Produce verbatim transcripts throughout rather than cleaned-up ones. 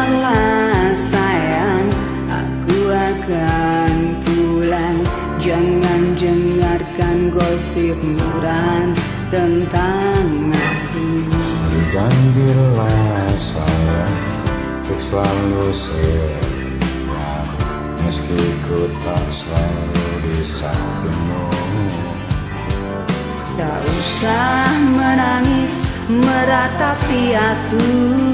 Bersabarlah sayang, aku akan pulang. Jangan dengarkan gosip murah tentang aku. Berjanjilah sayang, untuk selalu setia, meski ku tak selalu di sampingmu. Tak usah menangis meratapi aku.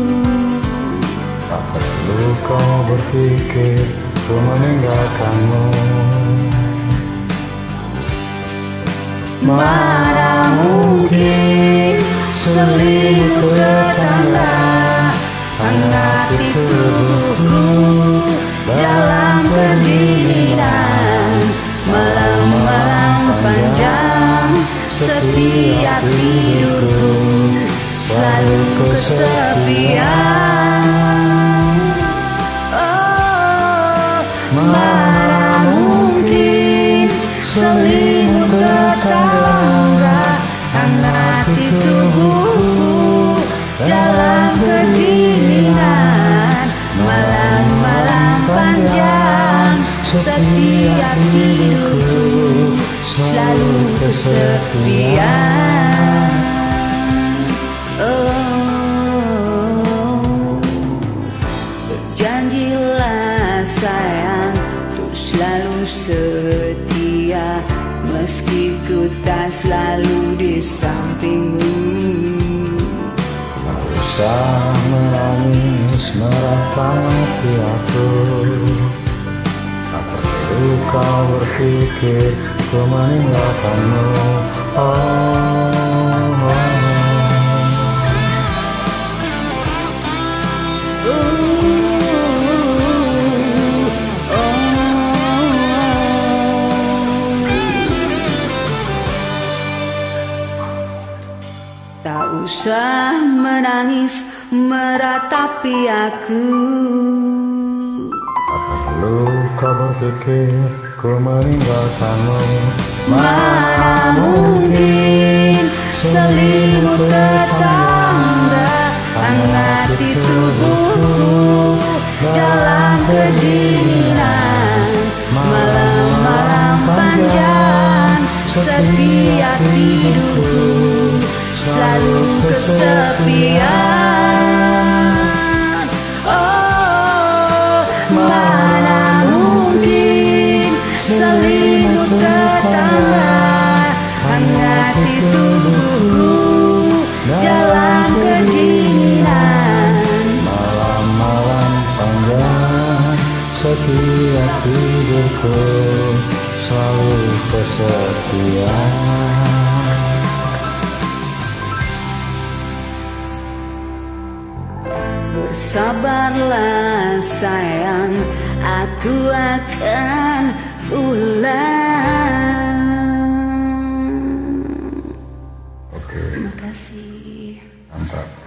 Tak perlu kau berpikir ku meninggalkanmu. Mana mungkin selimut tetangga hangati tubuhku dalam kedinginan malam-malam panjang. Setiap tidurku selalu kesepian. Oh, mana mungkin selimut tetangga hangati tubuhku dalam kedinginan malam-malam panjang. Setiap tidurku selalu kesepian. Oh, berjanjilah sayang, untuk selalu setia, meski ku tak selalu di sampingmu. Tak usah menangis meratapi aku. Tak perlu kau berpikir ku meninggalkanmu. Oh, oh. Tak usah menangis meratapi aku. Tak perlu kau berpikir ku meninggalkanmu. Mana mungkin selimut tetangga hangati tubuhku dalam kedinginan malam-malam panjang. Setiap tidurku selalu kesepian. Oh, mana mungkin selimut tetangga hangati tubuhku dalam kedinginan malam-malam panjang. Setiap tidurku selalu kesepian. Bersabarlah sayang, aku akan pulang. Oke. Terima kasih. Mantap.